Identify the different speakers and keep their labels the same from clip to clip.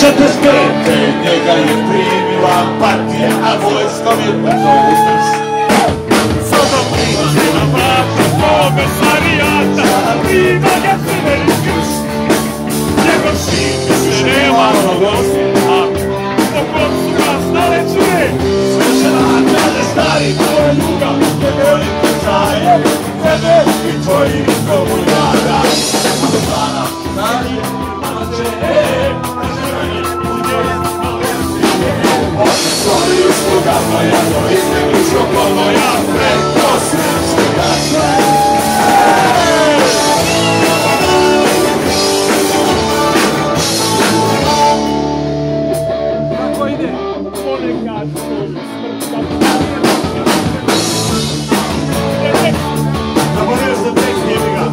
Speaker 1: njega je primila partija, a vojskom je patronus.
Speaker 2: Sada priđe na vrata komisarijata, ima ga crveni krst. Njegov sin više nema nogosti, a po koncu ga stale cure.
Speaker 1: Svešena kaže stari, tvoja ljuga, ne volim te traje, tebe i tvoji komunjada. Zvana, znanje, mače, Oni usluga moja, to izbjegličko moja, preko srpske gače.
Speaker 2: Kako ide? Ponekad smrt.
Speaker 1: Zaboravio sam tekst, jebi ga.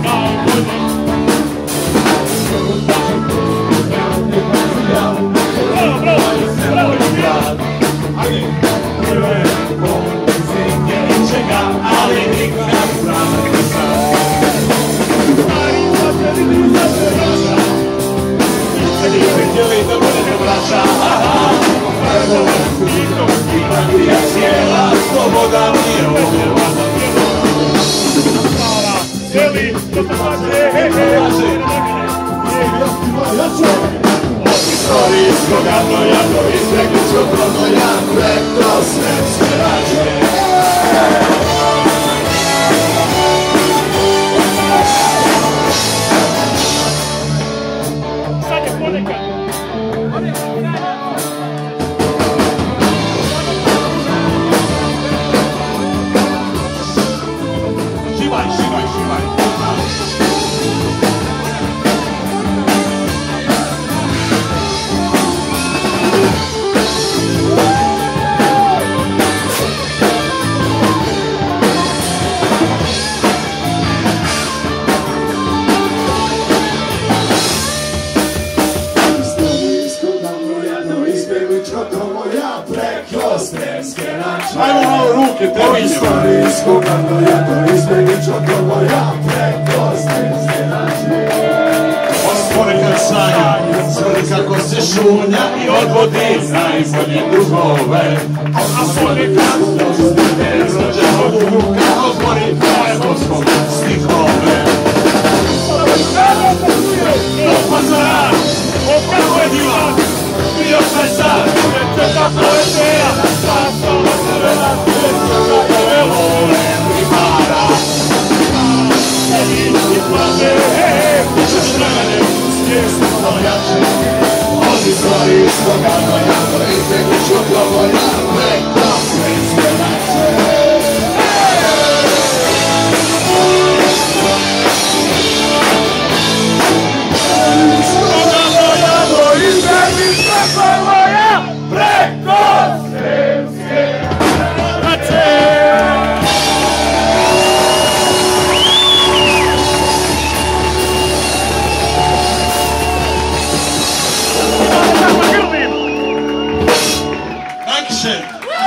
Speaker 1: Istorijskog Anoja do izbjegličkog pronoja, preko srpske rađe.
Speaker 2: Sad je ponekad.
Speaker 1: Šivaj, šivaj, šivaj. Ajmo malo ruke, te vidimo.
Speaker 3: Istorijskog Anoja do izbjegličkog moja, preko srpske nađe.
Speaker 1: Ospore kad sanja, zvori kako se šunja i odvodi najbolje drugove. A ponekad dođe rođe od ruka, otvori tvoje boskom stihove. Do pazara, kako je divan, bio sam sad, te tako je teja, sastala crvena svijesta, kako je volim primara. I plaže, ćeš mene, svijest mojače, od istorijskog Anoja.